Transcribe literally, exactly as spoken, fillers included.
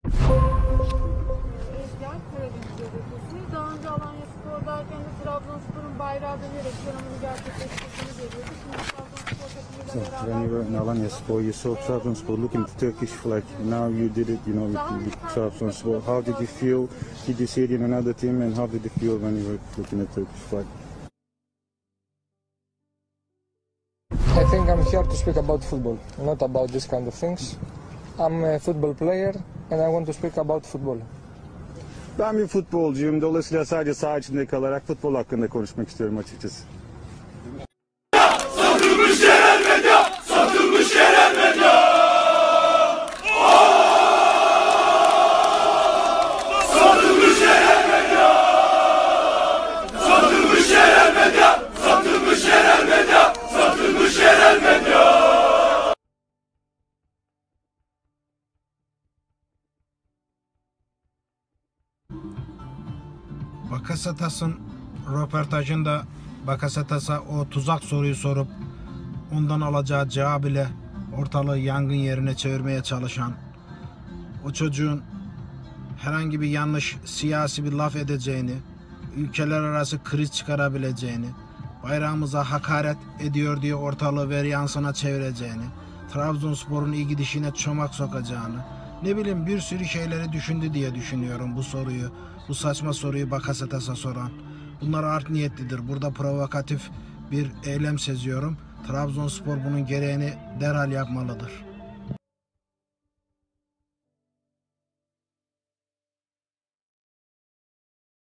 Ezgen Karadeniz gazetesi. Daha önce Alanya Spor'dayken de Trabzonspor'un bayrağı dönerek yorumunu gerçekleştirdiğini görüyordu. Şimdi Trabzonspor takımıyla beraber... When you were in Alanya Sport, you saw Trabzonspor looking the Turkish flag. Now you did it, you know, with Trabzonspor. How did you feel? Did you see it in another team, and how did you feel when you were looking at Turkish flag? I think I'm here to speak about football, not about this kind of things. I'm a football player and I want to speak about football. Ben bir futbolcuyum. Dolayısıyla sadece saha içinde kalarak futbol hakkında konuşmak istiyorum açıkçası. Satılmış yerel medya! Satılmış yerel medya! Satılmış yerel medya! Satılmış yerel medya! Satılmış yerel medya! Satılmış yerel medya! Bakasetas'ın röportajında Bakasetas'a o tuzak soruyu sorup ondan alacağı cevap ile ortalığı yangın yerine çevirmeye çalışan, o çocuğun herhangi bir yanlış siyasi bir laf edeceğini, ülkeler arası kriz çıkarabileceğini, bayrağımıza hakaret ediyor diye ortalığı veri yansına çevireceğini, Trabzonspor'un iyi gidişine çomak sokacağını, ne bileyim bir sürü şeyleri düşündü diye düşünüyorum bu soruyu, bu saçma soruyu Bakasetas'a soran. Bunlar art niyetlidir. Burada provokatif bir eylem seziyorum. Trabzonspor bunun gereğini derhal yapmalıdır.